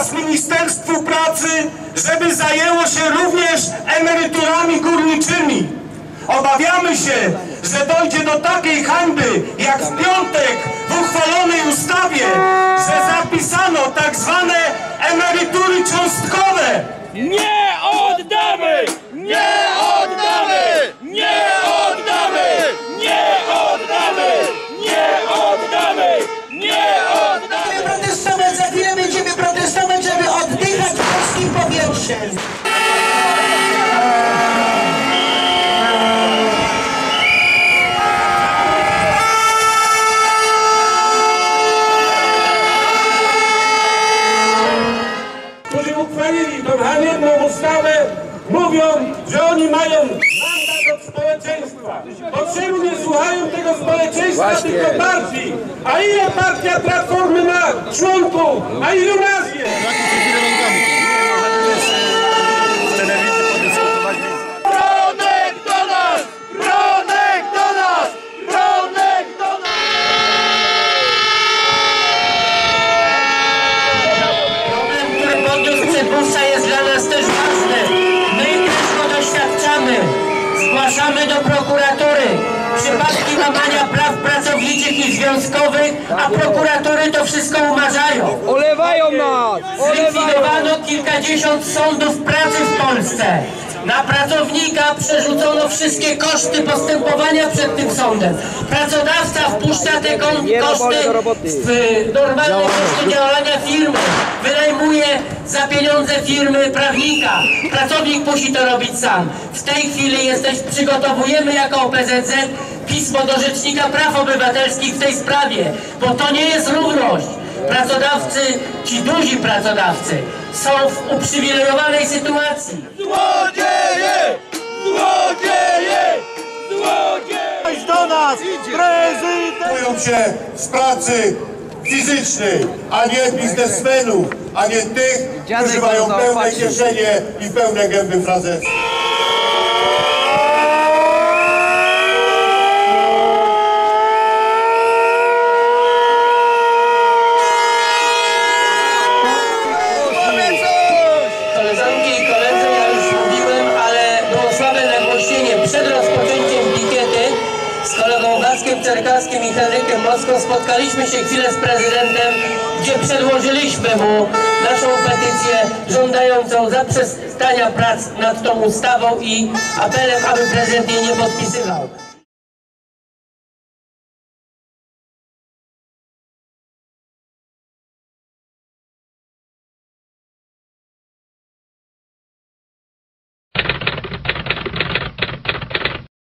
teraz Ministerstwu Pracy, żeby zajęło się również emeryturami górniczymi. Obawiamy się, że dojdzie do takiej hańby, jak w piątek w uchwalonej ustawie, że zapisano tak zwane emerytury cząstkowe. Nie oddamy! Nie oddamy! Nie oddamy! Nie oddamy! Nie oddamy! Nie oddamy! Będziemy protestować, za chwilę będziemy protestować, żeby oddychać polskim powietrzem. Którzy uchwalili tą haniebną ustawę, mówią, że oni mają mandat od społeczeństwa. Od czemu nie słuchają tego społeczeństwa, tylko partii? A ile partia Platformy ma członków? A ilu nas jest? Bronek do nas! Bronek do nas! Bronek do nas! Problem, który podniósł przedmówca, jest dla nas też ważny. My też go doświadczamy. Zgłaszamy do prokuratury przypadki łamania praw pracowniczych i związkowych, a prokuratury to wszystko umarzają. Olewają nas! Zlikwidowano kilkadziesiąt sądów pracy w Polsce. Na pracownika przerzucono wszystkie koszty postępowania przed tym sądem. Pracodawca wpuszcza te koszty w normalne koszty działania firmy. Wynajmuje za pieniądze firmy prawnika. Pracownik musi to robić sam. W tej chwili przygotowujemy jako OPZZ pismo do Rzecznika Praw Obywatelskich w tej sprawie, bo to nie jest równość. Pracodawcy, ci duzi pracodawcy są w uprzywilejowanej sytuacji. Złodzieje! Złodzieje! Złodzieje! Do nas! Prezydent! się z pracy fizycznej, a nie biznesmenów, a nie tych, którzy mają pełne kieszenie i pełne gęby frazesów. Koleżanki i koledzy, ja już mówiłem, ale było słabe nagłośnienie. Przed rozpoczęciem pikiety z kolegą Wackiem Czerkaskim i Henrykiem Moską spotkaliśmy się chwilę z prezydentem, gdzie przedłożyliśmy mu naszą petycję żądającą zaprzestania prac nad tą ustawą i apelem, aby prezydent jej nie podpisywał.